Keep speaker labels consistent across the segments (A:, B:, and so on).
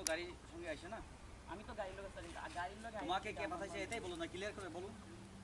A: গাড়ির সঙ্গে আইছে না?
B: আমি তো গাড়ির লোক স্যার, গাড়ির লোক
A: তোমাকে কে পাঠাইছে এটাই বলো না, ক্লিয়ার করে বলুন।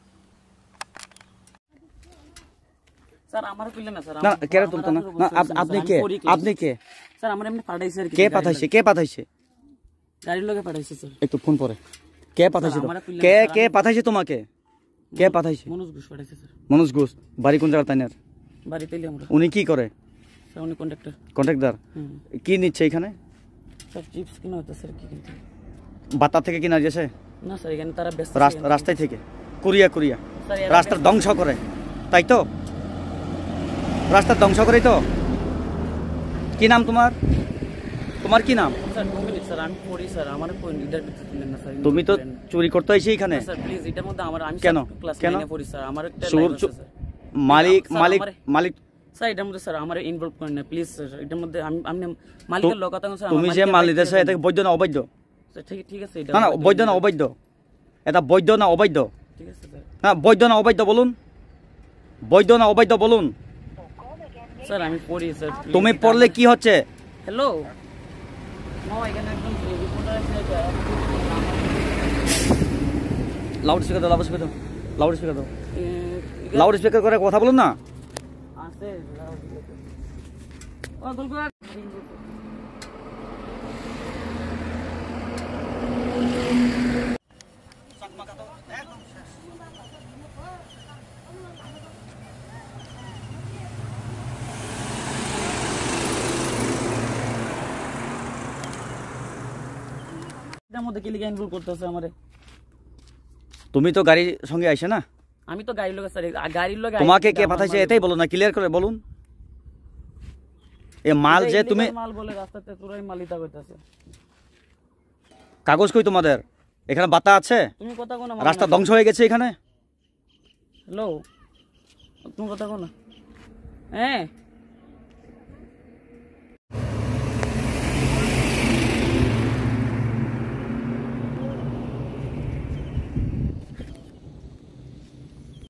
B: স্যার আমার কইলেন না স্যার।
A: না কেন তুলতো না? না আপনি কে? আপনি কে?
B: স্যার আমার এমনি পাঠাইছে আর কি।
A: কে পাঠাইছে? কে পাঠাইছে?
B: গাড়ির লোকে পাঠাইছে স্যার।
A: একটু ফোন পরে। কে পাঠাইছে? কে কে পাঠাইছে তোমাকে? কে পাঠাইছে?
B: মনোজ ঘোষ পাঠাইছে স্যার।
A: মনোজ ঘোষ বাড়ি কোন জায়গা তাইনার?
B: বাড়ি পেলে আমরা।
A: উনি কি করে?
B: স্যার উনি কন্ট্রাক্টর।
A: কন্ট্রাক্টর। কি নিচ্ছে এখানে?
B: স্যার চিপস কিনা হতো স্যার, কি কিনতে?
A: বাতা থেকে কিনা যাচ্ছে?
B: না স্যার এখানে তারা ব্যস্ত।
A: রাস্তায় থেকে কুরিয়া কুরিয়া রাস্তার ধ্বংস করে, তাই তো? রাস্তার ধ্বংস করে তো? কি নাম তোমার? তোমার কি নাম?
B: স্যার ডোমিনিক স্যার, আমি পড়ি স্যার। আমার কোন লিডার করতে দিলেন না স্যার।
A: তুমি তো চুরি করতে আইছি এখানে।
B: স্যার প্লিজ এটার মধ্যে আমার আমি
A: কেন
B: ক্লাস
A: কেন
B: 9 এ পড়ি স্যার। আমার একটা
A: মালিক মালিক মালিক
B: স্যার এটার মধ্যে স্যার আমার ইনভলভ করেন না প্লিজ স্যার। এটার মধ্যে আমি মালিকের লোক কথা স্যার।
A: তুমি যে মাল দিতেছ এটা বৈধ না অবৈধ?
B: স্যার ঠিক আছে এটা।
A: না না বৈধ না অবৈধ? এটা বৈধ না অবৈধ?
B: ঠিক আছে স্যার।
A: না বৈধ না অবৈধ বলুন, বৈধ না অবৈধ বলুন।
B: স্যার আমি পড়ি স্যার।
A: তুমি পড়লে কি হচ্ছে?
B: হ্যালো নো, এখানে একদম রিপোর্টার আছে।
A: লাউড স্পিকার দাও, লাউড স্পিকার দাও, লাউড স্পিকার দাও, লাউড স্পিকার করে কথা বলুন না।
B: আছে ও দুলকুয়া। এটার মধ্যে কি লিখে ইনভলভ করতেছে আমারে?
A: তুমি তো গাড়ির সঙ্গে আইছে না?
B: আমি তো গাড়ির লোক স্যার। গাড়ির লোক
A: তোমাকে কে পাঠাইছে এটাই বলো না, ক্লিয়ার করে বলুন। এই মাল যে তুমি
B: মাল বলে রাস্তাতে পুরাই মালিতা কইতাছে।
A: কাগজ কই তোমাদের? এখানে বাতা আছে?
B: তুমি কথা কও না।
A: রাস্তা ধ্বংস হয়ে গেছে এখানে।
B: হ্যালো তুমি কথা কও না। হ্যাঁ